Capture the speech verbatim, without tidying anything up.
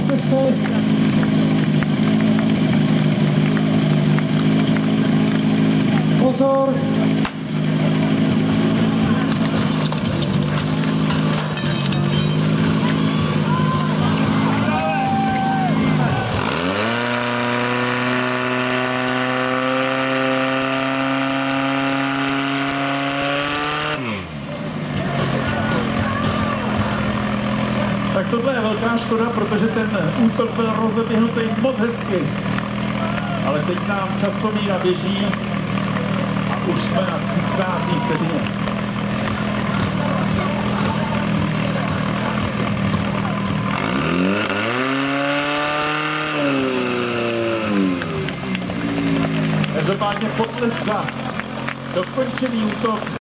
Připravte se. Pozor. Tak tohle je velká škoda, protože ten útok byl rozeběhnutý moc hezky. Ale teď nám časomíra běží a už jsme na třicáté vteřině. Každopádně potlesk za dokončený útok.